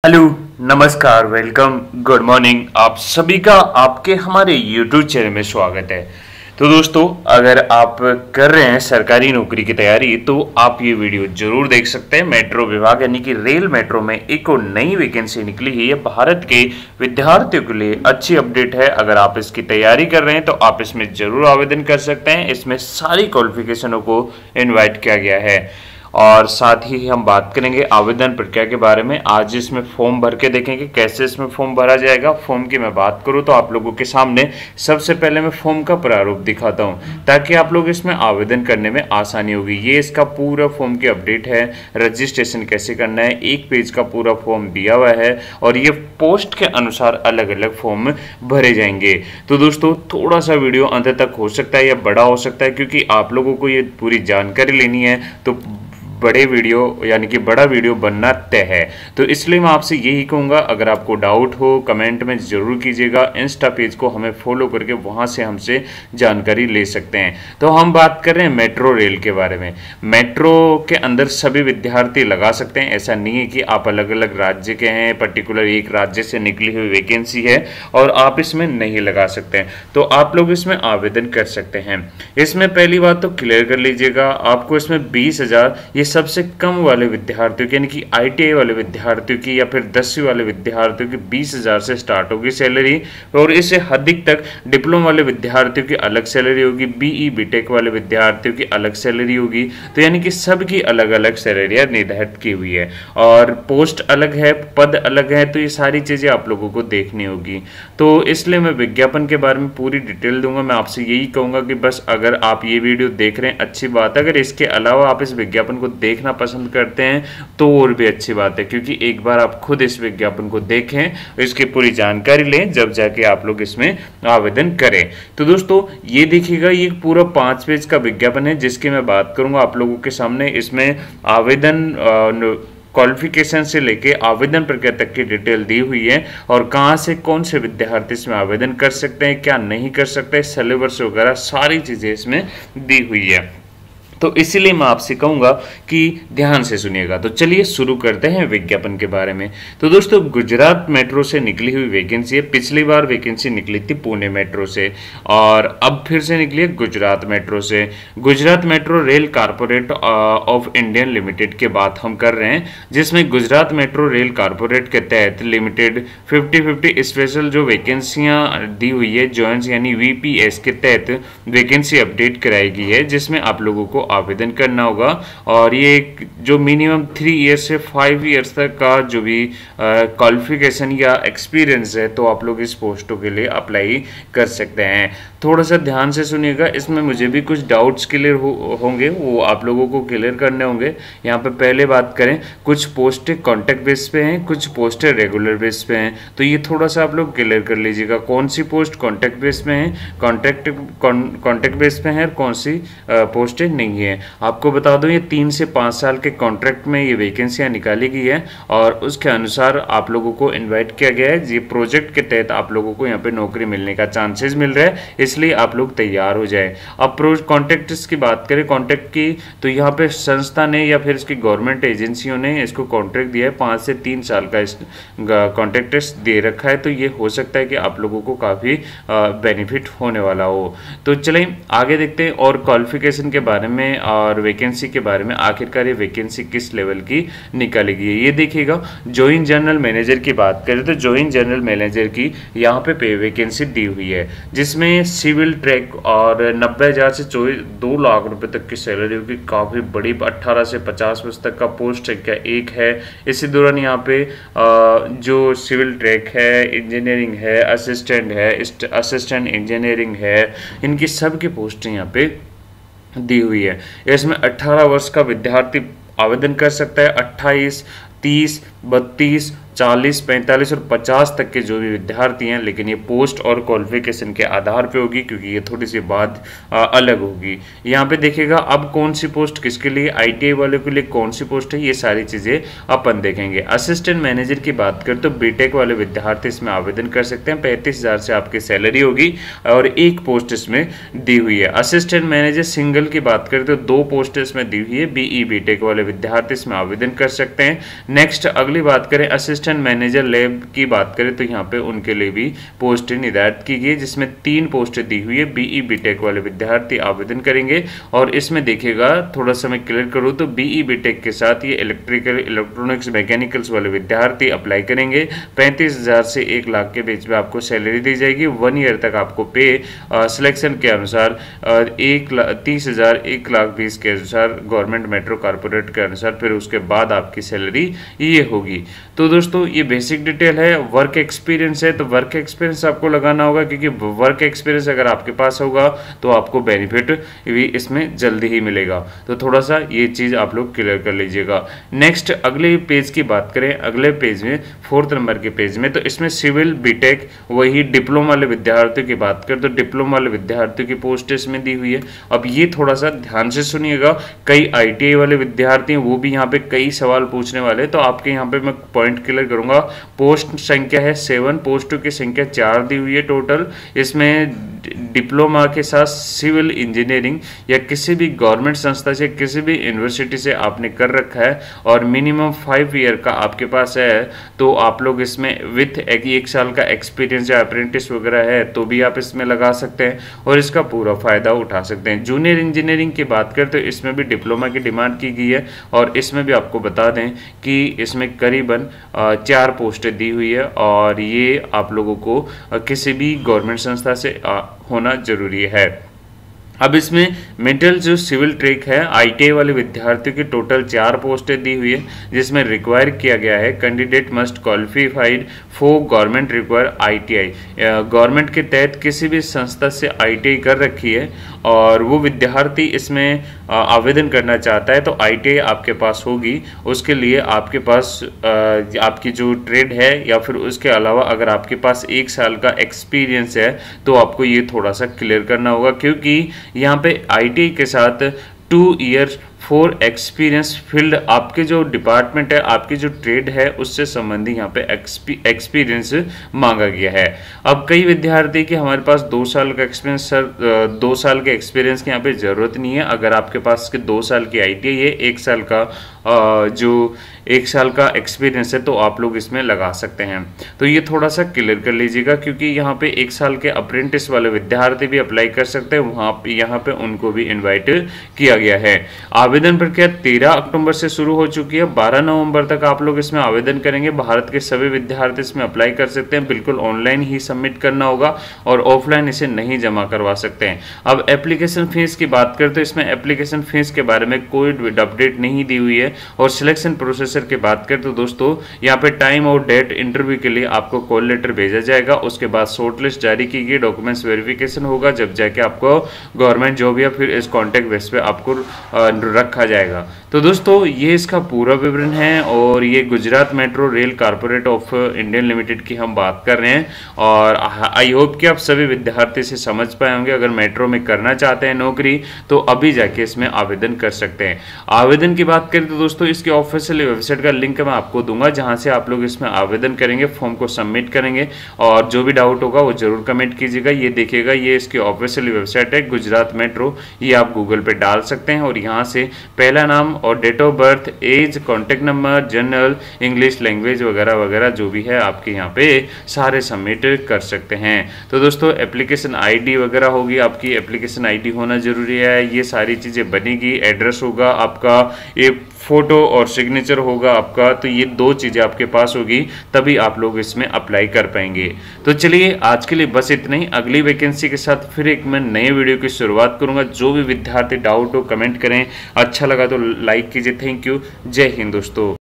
Hello, नमस्कार, welcome, good morning. आप सभी का आपके हमारे YouTube चैनल में स्वागत है। तो दोस्तों, अगर आप कर रहे हैं सरकारी नौकरी की तैयारी तो आप ये वीडियो जरूर देख सकते हैं। मेट्रो विभाग यानी कि रेल मेट्रो में एक और नई वैकेंसी निकली है। ये भारत के विद्यार्थियों के लिए अच्छी अपडेट है। अगर आप इसकी तैयारी कर रहे हैं तो आप इसमें जरूर आवेदन कर सकते हैं। इसमें सारी क्वालिफिकेशनों को इन्वाइट किया गया है और साथ ही हम बात करेंगे आवेदन प्रक्रिया के बारे में। आज इसमें फॉर्म भर के देखेंगे कैसे इसमें फॉर्म भरा जाएगा। फॉर्म की मैं बात करूं तो आप लोगों के सामने सबसे पहले मैं फॉर्म का प्रारूप दिखाता हूं ताकि आप लोग इसमें आवेदन करने में आसानी होगी। ये इसका पूरा फॉर्म की अपडेट है। रजिस्ट्रेशन कैसे करना है, एक पेज का पूरा फॉर्म दिया हुआ है और ये पोस्ट के अनुसार अलग अलग फॉर्म भरे जाएंगे। तो दोस्तों, थोड़ा सा वीडियो अंत तक हो सकता है या बड़ा हो सकता है क्योंकि आप लोगों को ये पूरी जानकारी लेनी है। तो बड़े वीडियो यानी कि बड़ा वीडियो बनना तय है। तो इसलिए मैं आपसे यही कहूँगा, अगर आपको डाउट हो कमेंट में ज़रूर कीजिएगा। इंस्टा पेज को हमें फॉलो करके वहाँ से हमसे जानकारी ले सकते हैं। तो हम बात कर रहे हैं मेट्रो रेल के बारे में। मेट्रो के अंदर सभी विद्यार्थी लगा सकते हैं। ऐसा नहीं है कि आप अलग अलग राज्य के हैं, पर्टिकुलर एक राज्य से निकली हुई वैकेंसी है और आप इसमें नहीं लगा सकते हैं। तो आप लोग इसमें आवेदन कर सकते हैं। इसमें पहली बात तो क्लियर कर लीजिएगा, आपको इसमें 20,000 ये सबसे कम वाले विद्यार्थियों की यानी कि ITI वाले विद्यार्थियों की या फिर 10वीं वाले विद्यार्थियों की 20,000 से स्टार्ट होगी सैलरी और इससे अधिक तक डिप्लोमा वाले विद्यार्थियों की अलग सैलरी होगी, BE BTech वाले विद्यार्थियों की अलग सैलरी होगी। तो यानी कि सबकी अलग अलग सैलरियाँ निर्धारित की हुई है और पोस्ट अलग है, पद अलग है। तो ये सारी चीज़ें आप लोगों को देखनी होगी। तो इसलिए मैं विज्ञापन के बारे में पूरी डिटेल दूंगा। मैं आपसे यही कहूँगा कि बस अगर आप ये वीडियो देख रहे हैं अच्छी बात है, अगर इसके अलावा आप इस विज्ञापन को देखना पसंद करते हैं तो और भी अच्छी बात है, क्योंकि एक बार आप खुद इस विज्ञापन को देखें, इसकी पूरी जानकारी लें, जब जाके आप लोग इसमें आवेदन करें। तो दोस्तों, ये देखिएगा, ये पूरा 5 पेज का विज्ञापन है जिसकी मैं बात करूंगा आप लोगों के सामने। इसमें आवेदन क्वालिफिकेशन से लेके आवेदन प्रक्रिया तक की डिटेल दी हुई है और कहाँ से कौन से विद्यार्थी इसमें आवेदन कर सकते हैं, क्या नहीं कर सकते, सिलेबस वगैरह सारी चीज़ें इसमें दी हुई है। तो इसीलिए मैं आपसे कहूँगा कि ध्यान से सुनिएगा। तो चलिए शुरू करते हैं विज्ञापन के बारे में। तो दोस्तों, गुजरात मेट्रो से निकली हुई वैकेंसी है। पिछली बार वैकेंसी निकली थी पुणे मेट्रो से और अब फिर से निकली है गुजरात मेट्रो से। Gujarat metro rail corporate of Indian limited की बात हम कर रहे हैं, जिसमें गुजरात मेट्रो रेल कारपोरेट के तहत लिमिटेड 50-50 स्पेशल जो वैकेंसियाँ दी हुई है जॉइंस यानी VPS के तहत वैकेंसी अपडेट कराई गई है, जिसमें आप लोगों को आवेदन करना होगा। और ये जो मिनिमम 3 ईयर्स से 5 ईयर्स तक का जो भी क्वालिफिकेशन या एक्सपीरियंस है तो आप लोग इस पोस्टों के लिए अप्लाई कर सकते हैं। थोड़ा सा ध्यान से सुनिएगा, इसमें मुझे भी कुछ डाउट्स क्लियर होंगे, वो आप लोगों को क्लियर करने होंगे। यहाँ पे पहले बात करें, कुछ पोस्टें कॉन्टैक्ट बेस पे हैं, कुछ पोस्टें रेगुलर बेस पे हैं। तो ये थोड़ा सा आप लोग क्लियर कर लीजिएगा, कौन सी पोस्ट कॉन्टैक्ट बेस पे है, कॉन्टैक्ट बेस पे है और कौन सी पोस्टें नहीं है। आपको बता दूं, ये 3 से 5 साल के कॉन्ट्रैक्ट में ये वैकेंसियां निकाली गई है और उसके अनुसार आप लोगों को इनवाइट किया गया है। ये प्रोजेक्ट के तहत आप लोगों को यहाँ पे नौकरी मिलने का चांसेस मिल रहा है, इसलिए आप लोग तैयार हो जाए। अब कॉन्ट्रैक्ट्स की बात करें, कॉन्ट्रैक्ट की, तो यहाँ पे संस्था ने या फिर इसकी गवर्नमेंट एजेंसियों ने इसको कॉन्ट्रैक्ट दिया है 5 से 3 साल का कॉन्ट्रैक्ट दे रखा है। तो ये हो सकता है कि आप लोगों को काफ़ी बेनिफिट होने वाला हो। तो चलें आगे देखते हैं और क्वालिफिकेशन के बारे में और वैकेंसी के बारे में, आखिरकार ये वैकेंसी किस लेवल की निकाली गई है। ये देखिएगा, जॉइंट जनरल मैनेजर की बात करें तो जॉइंट जनरल मैनेजर की यहाँ पे वैकेंसी दी हुई है, जिसमें सिविल ट्रैक और 90,000 से 2 लाख रुपए तक की सैलरी होगी। काफ़ी बड़ी, 18 से 50 वर्ष तक का पोस्ट है क्या एक है। इसी दौरान यहाँ पे जो सिविल ट्रैक है, इंजीनियरिंग है, असिस्टेंट है, असिस्टेंट इंजीनियरिंग है, इनकी सबकी पोस्ट यहाँ पे दी हुई है। इसमें 18 वर्ष का विद्यार्थी आवेदन कर सकता है। 28, 30, 32, 40, 45 और 50 तक के जो भी विद्यार्थी हैं, लेकिन ये पोस्ट और क्वालिफिकेशन के आधार पे होगी क्योंकि ये थोड़ी सी बात अलग होगी। यहाँ पे देखिएगा, अब कौन सी पोस्ट किसके लिए, ITI वाले के लिए कौन सी पोस्ट है, ये सारी चीज़ें अपन देखेंगे। असिस्टेंट मैनेजर की बात करें तो BTech वाले विद्यार्थी इसमें आवेदन कर सकते हैं। 35,000 से आपकी सैलरी होगी और एक पोस्ट इसमें दी हुई है। असिस्टेंट मैनेजर सिंगल की बात करें तो 2 पोस्ट इसमें दी हुई है। BE BTech वाले विद्यार्थी इसमें आवेदन कर सकते हैं। नेक्स्ट अगली बात करें, असिस्टेंट ऑपरेशन मैनेजर लैब की बात करें तो यहाँ पे उनके लिए भी पोस्टें निर्धारित की गई है, जिसमें 3 पोस्टें दी हुई है। बीई बीटेक वाले विद्यार्थी आवेदन करेंगे और इसमें देखिएगा, थोड़ा सा मैं क्लियर करूँ तो बीई बीटेक के साथ ये इलेक्ट्रिकल, इलेक्ट्रॉनिक्स, मैकेनिकल्स वाले विद्यार्थी अप्लाई करेंगे। 35,000 से 1 लाख के बीच में आपको सैलरी दी जाएगी। 1 ईयर तक आपको पे सिलेक्शन के अनुसार 30,000 1,20,000 के अनुसार गवर्नमेंट मेट्रो कॉर्पोरेट के अनुसार, फिर उसके बाद आपकी सैलरी ये होगी। तो दोस्तों ये बेसिक डिटेल है। वर्क एक्सपीरियंस है तो वर्क एक्सपीरियंस आपको लगाना होगा, क्योंकि वर्क एक्सपीरियंस अगर आपके पास होगा तो आपको बेनिफिट भी इसमें जल्दी ही मिलेगा। तो थोड़ा सा ये चीज़ आप लोग क्लियर कर लीजिएगा। नेक्स्ट अगले पेज की बात करें, अगले पेज में 4th नंबर के पेज में, तो इसमें सिविल बीटेक वही डिप्लोमा वाले विद्यार्थियों की बात करें तो डिप्लोमा वाले विद्यार्थियों की पोस्ट इसमें दी हुई है। अब ये थोड़ा सा ध्यान से सुनिएगा, कई ITI वाले विद्यार्थी हैं वो भी यहाँ पे कई सवाल पूछने वाले, तो आपके यहाँ पे मैं पॉइंट क्लियर करूंगा। पोस्ट संख्या है 7, पोस्टों की संख्या 4 दी हुई है टोटल। इसमें डिप्लोमा के साथ सिविल इंजीनियरिंग या किसी भी गवर्नमेंट संस्था से, किसी भी यूनिवर्सिटी से आपने कर रखा है और मिनिमम 5 ईयर का आपके पास है, तो आप लोग इसमें विथ 1 साल का एक्सपीरियंस या अप्रेंटिस वगैरह है तो भी आप इसमें लगा सकते हैं और इसका पूरा फायदा उठा सकते हैं। जूनियर इंजीनियरिंग की बात करें तो इसमें भी डिप्लोमा की डिमांड की गई है और इसमें भी आपको बता दें कि इसमें करीबन 4 पोस्टें दी हुई है और ये आप लोगों को किसी भी गवर्नमेंट संस्था से होना जरूरी है। अब इसमें मेटल जो सिविल ट्रैक है ITI वाले विद्यार्थियों की टोटल 4 पोस्टें दी हुई है, जिसमें रिक्वायर किया गया है candidate must qualified for government require ITI। Government के तहत किसी भी संस्था से ITI कर रखी है और वो विद्यार्थी इसमें आवेदन करना चाहता है तो ITI आपके पास होगी। उसके लिए आपके पास आपकी जो ट्रेड है या फिर उसके अलावा अगर आपके पास 1 साल का एक्सपीरियंस है तो आपको ये थोड़ा सा क्लियर करना होगा, क्योंकि यहाँ पे ITI के साथ 2 ईयर फॉर एक्सपीरियंस फील्ड, आपके जो डिपार्टमेंट है, आपकी जो ट्रेड है उससे संबंधी यहाँ पे एक्सपीरियंस मांगा गया है। अब कई विद्यार्थी के हमारे पास 2 साल का एक्सपीरियंस, सर 2 साल के एक्सपीरियंस की यहाँ पे ज़रूरत नहीं है। अगर आपके पास के 2 साल की ITI है, 1 साल का जो 1 साल का एक्सपीरियंस है तो आप लोग इसमें लगा सकते हैं। तो ये थोड़ा सा क्लियर कर लीजिएगा, क्योंकि यहाँ पे 1 साल के अप्रेंटिस वाले विद्यार्थी भी अप्लाई कर सकते हैं, वहाँ यहाँ पे उनको भी इन्वाइट किया गया है। आवेदन प्रक्रिया 13 अक्टूबर से शुरू हो चुकी है, 12 नवंबर तक आप लोग इसमें आवेदन करेंगे। भारत के सभी विद्यार्थी इसमें अप्लाई कर सकते हैं, बिल्कुल ऑनलाइन ही सबमिट करना होगा और ऑफलाइन इसे नहीं जमा करवा सकते हैं। अब एप्लीकेशन फीस की बात करें तो इसमें एप्लीकेशन फीस के बारे में कोई अपडेट नहीं दी हुई है। और सिलेक्शन प्रोसेसर की बात करें तो दोस्तों यहाँ पे टाइम और डेट इंटरव्यू के लिए आपको कॉल लेटर भेजा जाएगा, उसके बाद शॉर्टलिस्ट जारी की गई, डॉक्यूमेंट्स वेरिफिकेशन होगा, जब जाके आपको गवर्नमेंट जॉब या फिर इस कॉन्टैक्ट बेस पे आपको रखा जाएगा। तो दोस्तों ये इसका पूरा विवरण है और ये Gujarat metro rail corporate of Indian limited की हम बात कर रहे हैं और आई होप कि आप सभी विद्यार्थी से समझ पाए होंगे। अगर मेट्रो में करना चाहते हैं नौकरी तो अभी जाके इसमें आवेदन कर सकते हैं। आवेदन की बात करें तो दोस्तों इसकी ऑफिशियल वेबसाइट का लिंक मैं आपको दूंगा, जहां से आप लोग इसमें आवेदन करेंगे, फॉर्म को सबमिट करेंगे और जो भी डाउट होगा वो जरूर कमेंट कीजिएगा। ये देखिएगा, ये इसकी ऑफिशियल वेबसाइट है गुजरात मेट्रो, ये आप गूगल पे डाल सकते हैं और यहाँ से पहला नाम और date of birth, age, contact number, general, English language वगैरह वगैरह जो भी है आपके यहाँ पे सारे सबमिट कर सकते हैं। तो दोस्तों एप्लीकेशन ID वगैरह होगी, आपकी एप्लीकेशन ID होना जरूरी है, ये सारी चीज़ें बनेगी, एड्रेस होगा आपका, एक फोटो और सिग्नेचर होगा आपका, तो ये 2 चीज़ें आपके पास होगी तभी आप लोग इसमें अप्लाई कर पाएंगे। तो चलिए आज के लिए बस इतना ही, अगली वैकेंसी के साथ फिर एक मैं नए वीडियो की शुरुआत करूंगा। जो भी विद्यार्थी डाउट हो कमेंट करें, अच्छा लगा तो लाइक कीजिए। थैंक यू, जय हिंद दोस्तों।